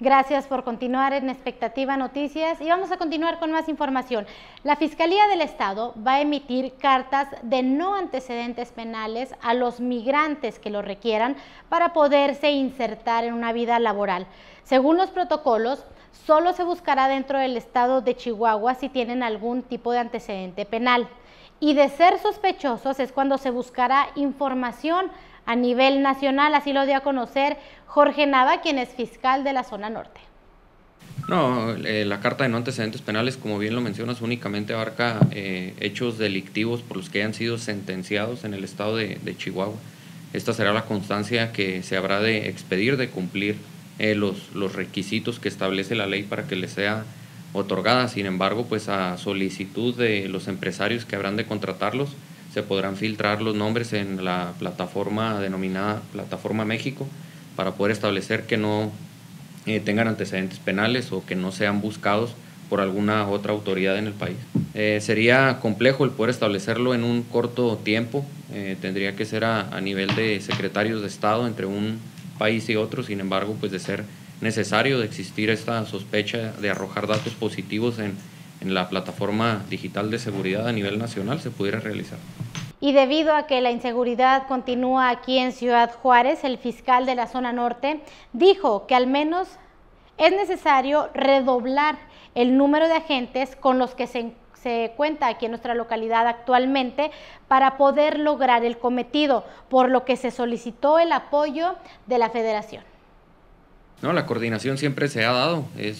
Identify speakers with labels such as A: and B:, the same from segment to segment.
A: Gracias por continuar en Expectativa Noticias y vamos a continuar con más información. La Fiscalía del Estado va a emitir cartas de no antecedentes penales a los migrantes que lo requieran para poderse insertar en una vida laboral. Según los protocolos, solo se buscará dentro del estado de Chihuahua si tienen algún tipo de antecedente penal. Y de ser sospechosos es cuando se buscará información a nivel nacional, así lo dio a conocer Jorge Nava, quien es fiscal de la zona norte.
B: No, la carta de no antecedentes penales, como bien lo mencionas, únicamente abarca hechos delictivos por los que hayan sido sentenciados en el estado de Chihuahua. Esta será la constancia que se habrá de expedir, de cumplir los requisitos que establece la ley para que les sea otorgada. Sin embargo, pues a solicitud de los empresarios que habrán de contratarlos, se podrán filtrar los nombres en la plataforma denominada Plataforma México para poder establecer que no tengan antecedentes penales o que no sean buscados por alguna otra autoridad en el país. Sería complejo el poder establecerlo en un corto tiempo, tendría que ser a nivel de secretarios de Estado entre un país y otro. Sin embargo, pues de ser necesario, de existir esta sospecha de arrojar datos positivos en la plataforma digital de seguridad a nivel nacional, se pudiera realizar.
A: Y debido a que la inseguridad continúa aquí en Ciudad Juárez, el fiscal de la zona norte dijo que al menos es necesario redoblar el número de agentes con los que se cuenta aquí en nuestra localidad actualmente para poder lograr el cometido, por lo que se solicitó el apoyo de la Federación.
B: No, la coordinación siempre se ha dado,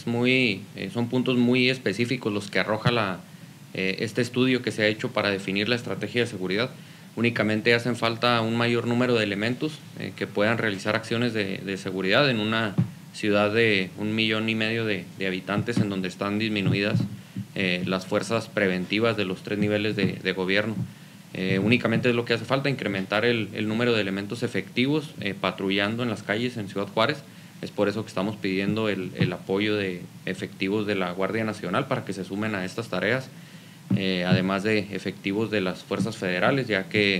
B: son puntos muy específicos los que arroja este estudio que se ha hecho para definir la estrategia de seguridad. Únicamente hacen falta un mayor número de elementos que puedan realizar acciones de seguridad en una ciudad de 1,5 millones de habitantes, en donde están disminuidas las fuerzas preventivas de los 3 niveles de gobierno. Únicamente es lo que hace falta, incrementar el número de elementos efectivos patrullando en las calles en Ciudad Juárez. Es por eso que estamos pidiendo el apoyo de efectivos de la Guardia Nacional para que se sumen a estas tareas, además de efectivos de las fuerzas federales, ya que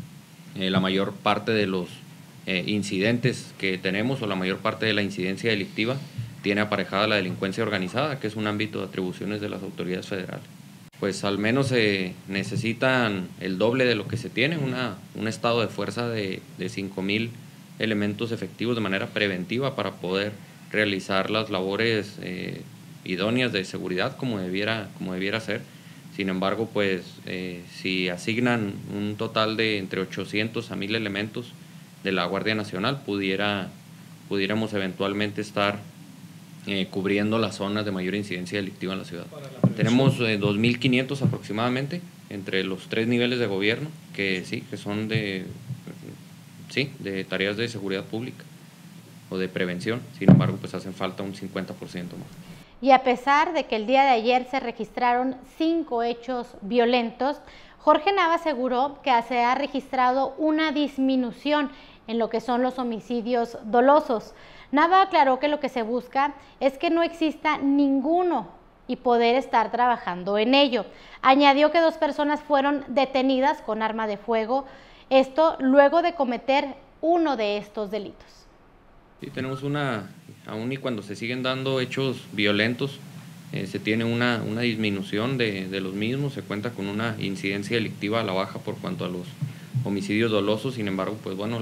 B: la mayor parte de los incidentes que tenemos, o la mayor parte de la incidencia delictiva, tiene aparejada la delincuencia organizada, que es un ámbito de atribuciones de las autoridades federales. Pues al menos necesitan el doble de lo que se tiene, un estado de fuerza de 5,000 elementos efectivos de manera preventiva para poder realizar las labores idóneas de seguridad como debiera ser. Sin embargo, pues si asignan un total de entre 800 a 1,000 elementos de la Guardia Nacional, pudiéramos eventualmente estar cubriendo las zonas de mayor incidencia delictiva en la ciudad. Tenemos 2,500 aproximadamente entre los 3 niveles de gobierno que son de tareas de seguridad pública o de prevención. Sin embargo, pues hacen falta un 50% más.
A: Y a pesar de que el día de ayer se registraron 5 hechos violentos, Jorge Nava aseguró que se ha registrado una disminución en lo que son los homicidios dolosos. Nava aclaró que lo que se busca es que no exista ninguno y poder estar trabajando en ello. Añadió que 2 personas fueron detenidas con arma de fuego, esto luego de cometer uno de estos delitos.
B: Sí, tenemos aún y cuando se siguen dando hechos violentos, se tiene una disminución de los mismos, se cuenta con una incidencia delictiva a la baja por cuanto a los homicidios dolosos. Sin embargo, pues bueno,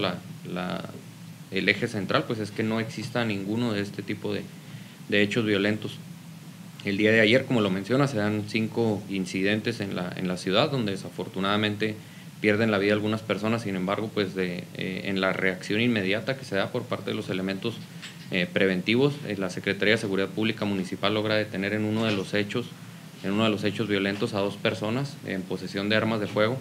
B: el eje central pues es que no exista ninguno de este tipo de hechos violentos. El día de ayer, como lo menciona, se dan 5 incidentes en la ciudad, donde desafortunadamente pierden la vida algunas personas. Sin embargo, pues en la reacción inmediata que se da por parte de los elementos preventivos, la Secretaría de Seguridad Pública Municipal logra detener en uno de los hechos violentos a 2 personas en posesión de armas de fuego,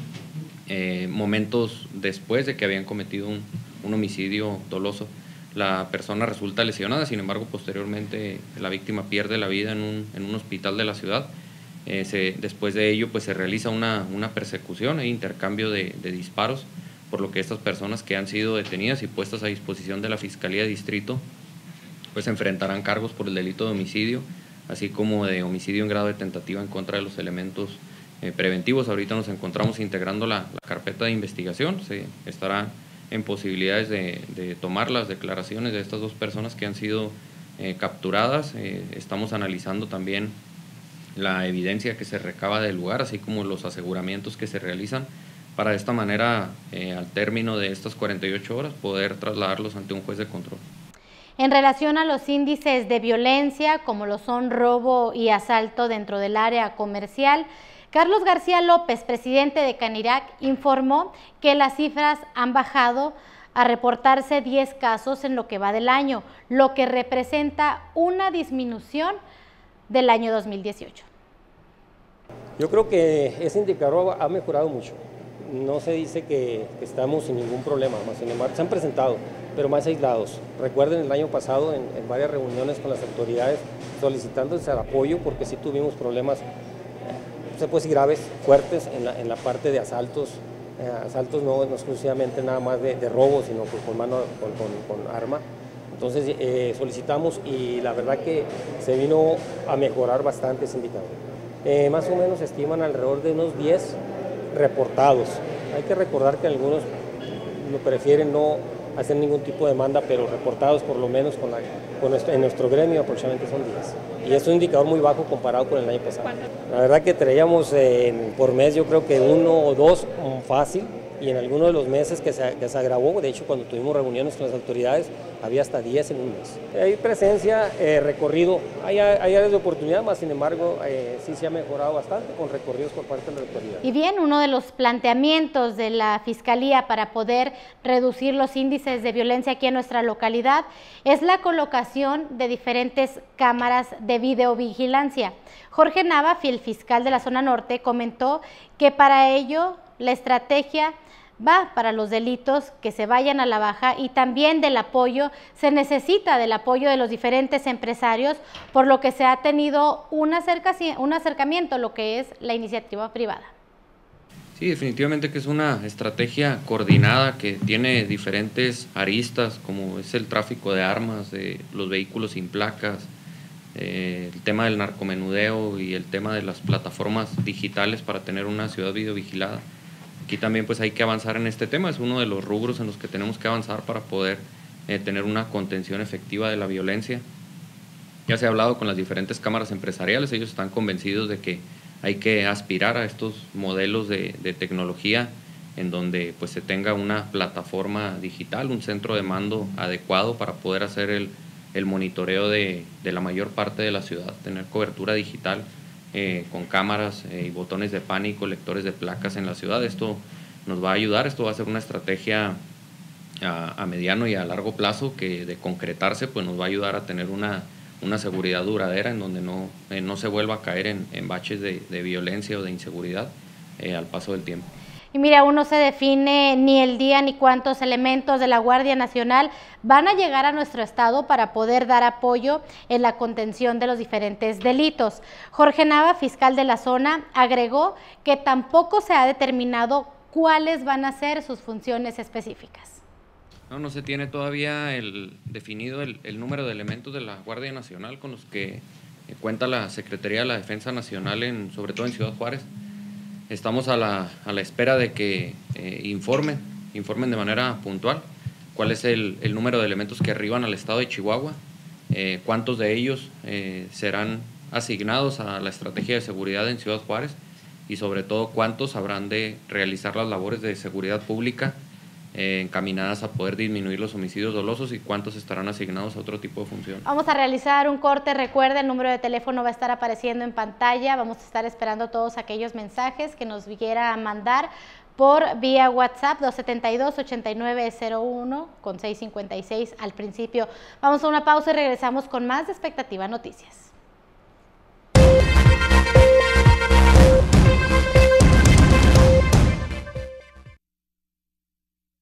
B: momentos después de que habían cometido un homicidio doloso. La persona resulta lesionada, sin embargo, posteriormente la víctima pierde la vida en un hospital de la ciudad. Después de ello, pues se realiza una persecución e intercambio de disparos, por lo que estas personas que han sido detenidas y puestas a disposición de la Fiscalía de Distrito, pues enfrentarán cargos por el delito de homicidio, así como de homicidio en grado de tentativa en contra de los elementos preventivos. Ahorita nos encontramos integrando la carpeta de investigación, se estará en posibilidades de tomar las declaraciones de estas 2 personas que han sido capturadas. Estamos analizando también la evidencia que se recaba del lugar, así como los aseguramientos que se realizan, para de esta manera, al término de estas 48 horas, poder trasladarlos ante un juez de control.
A: En relación a los índices de violencia, como lo son robo y asalto dentro del área comercial, Carlos García López, presidente de Canirac, informó que las cifras han bajado a reportarse 10 casos en lo que va del año, lo que representa una disminución del año 2018.
C: Yo creo que ese indicador ha mejorado mucho. No se dice que estamos sin ningún problema, más sin embargo se han presentado, pero más aislados. Recuerden el año pasado en varias reuniones con las autoridades solicitándoles el apoyo, porque sí tuvimos problemas, se puede decir graves, fuertes en la parte de asaltos. Asaltos no exclusivamente nada más de robo, sino con arma. Entonces solicitamos y la verdad que se vino a mejorar bastante ese indicador. Más o menos se estiman alrededor de unos 10 reportados. Hay que recordar que algunos prefieren no hacer ningún tipo de demanda, pero reportados por lo menos en nuestro gremio aproximadamente son 10. Y es un indicador muy bajo comparado con el año pasado. La verdad que traíamos por mes yo creo que 1 o 2 fácil, y en algunos de los meses que se agravó, de hecho cuando tuvimos reuniones con las autoridades había hasta 10 en un mes. Hay presencia, recorrido, hay áreas de oportunidad, más sin embargo sí se ha mejorado bastante con recorridos por parte de la autoridad.
A: Y bien, uno de los planteamientos de la Fiscalía para poder reducir los índices de violencia aquí en nuestra localidad es la colocación de diferentes cámaras de videovigilancia. Jorge Nava, el fiscal de la zona norte, comentó que para ello la estrategia va para los delitos que se vayan a la baja, y también del apoyo, se necesita del apoyo de los diferentes empresarios, por lo que se ha tenido un acercamiento a lo que es la iniciativa privada.
B: Sí, definitivamente que es una estrategia coordinada que tiene diferentes aristas, como es el tráfico de armas, de los vehículos sin placas, el tema del narcomenudeo y el tema de las plataformas digitales para tener una ciudad videovigilada. Aquí también pues hay que avanzar en este tema, es uno de los rubros en los que tenemos que avanzar para poder tener una contención efectiva de la violencia. Ya se ha hablado con las diferentes cámaras empresariales, ellos están convencidos de que hay que aspirar a estos modelos de tecnología en donde pues se tenga una plataforma digital, un centro de mando adecuado para poder hacer el monitoreo de la mayor parte de la ciudad, tener cobertura digital con cámaras y botones de pánico, lectores de placas en la ciudad. Esto nos va a ayudar, esto va a ser una estrategia a mediano y a largo plazo que de concretarse pues nos va a ayudar a tener una seguridad duradera en donde no se vuelva a caer en baches de violencia o de inseguridad al paso del tiempo.
A: Y mira, aún no se define ni el día ni cuántos elementos de la Guardia Nacional van a llegar a nuestro estado para poder dar apoyo en la contención de los diferentes delitos. Jorge Nava, fiscal de la zona, agregó que tampoco se ha determinado cuáles van a ser sus funciones específicas.
B: No se tiene todavía definido el número de elementos de la Guardia Nacional con los que cuenta la Secretaría de la Defensa Nacional, sobre todo en Ciudad Juárez. Estamos a la espera de que informen de manera puntual cuál es el número de elementos que arriban al estado de Chihuahua, cuántos de ellos serán asignados a la estrategia de seguridad en Ciudad Juárez y sobre todo cuántos habrán de realizar las labores de seguridad pública encaminadas a poder disminuir los homicidios dolosos y cuántos estarán asignados a otro tipo de función.
A: Vamos a realizar un corte, recuerda, el número de teléfono va a estar apareciendo en pantalla, vamos a estar esperando todos aquellos mensajes que nos quieran mandar por vía WhatsApp 272-8901 con 656 al principio. Vamos a una pausa y regresamos con más de Expectativa Noticias.